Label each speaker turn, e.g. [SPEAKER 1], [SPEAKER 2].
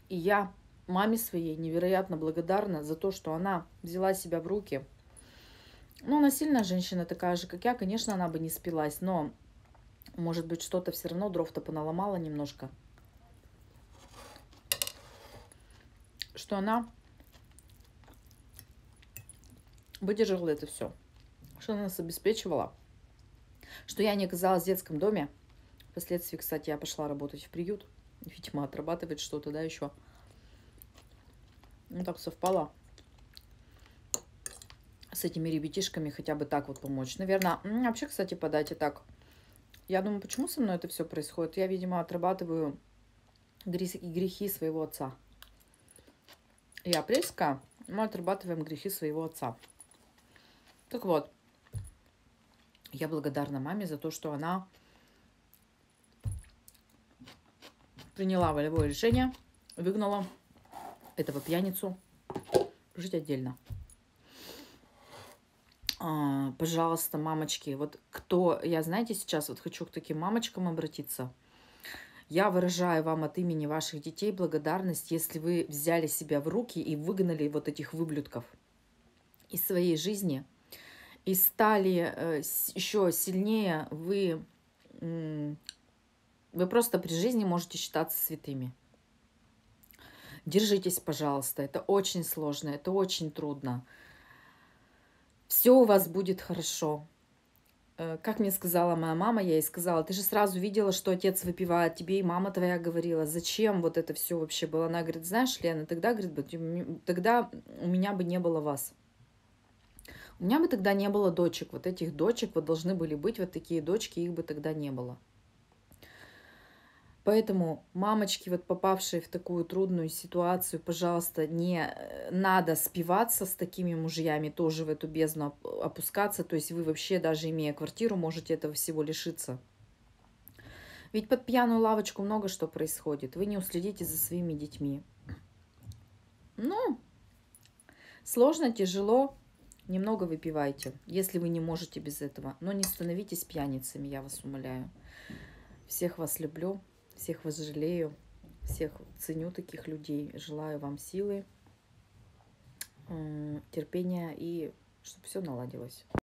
[SPEAKER 1] И я маме своей невероятно благодарна за то, что она взяла себя в руки. Ну, она сильная женщина, такая же, как я. Конечно, она бы не спилась, но, может быть, что-то все равно дров-то поналомала немножко. Что она выдержала это все. Что она нас обеспечивала. Что я не оказалась в детском доме. Впоследствии, кстати, я пошла работать в приют. Видимо, отрабатывать что-то, да, еще. Ну, так совпало с этими ребятишками хотя бы так вот помочь. Наверное, вообще, кстати, подать и так. Я думаю, почему со мной это все происходит? Я, видимо, отрабатываю грехи своего отца. Я апрельская, мы отрабатываем грехи своего отца. Так вот, я благодарна маме за то, что она приняла волевое решение, выгнала этого пьяницу жить отдельно. Пожалуйста, мамочки, вот кто, я, знаете, сейчас вот хочу к таким мамочкам обратиться. Я выражаю вам от имени ваших детей благодарность, если вы взяли себя в руки и выгнали вот этих выблюдков из своей жизни и стали еще сильнее. Вы просто при жизни можете считаться святыми. Держитесь, пожалуйста, это очень сложно, это очень трудно. Все у вас будет хорошо. Как мне сказала моя мама, я ей сказала, ты же сразу видела, что отец выпивает, тебе и мама твоя говорила, зачем вот это все вообще было? Она говорит, знаешь, Лена, тогда, говорит, тогда у меня бы не было вас. У меня бы тогда не было дочек, вот этих дочек, вот должны были быть вот такие дочки, их бы тогда не было. Поэтому, мамочки, вот попавшие в такую трудную ситуацию, пожалуйста, не надо спиваться с такими мужьями, тоже в эту бездну опускаться. То есть вы вообще, даже имея квартиру, можете этого всего лишиться. Ведь под пьяную лавочку много что происходит. Вы не уследите за своими детьми. Ну, сложно, тяжело. Немного выпивайте, если вы не можете без этого. Но не становитесь пьяницами, я вас умоляю. Всех вас люблю. Всех вас жалею, всех ценю таких людей. Желаю вам силы, терпения и чтобы все наладилось.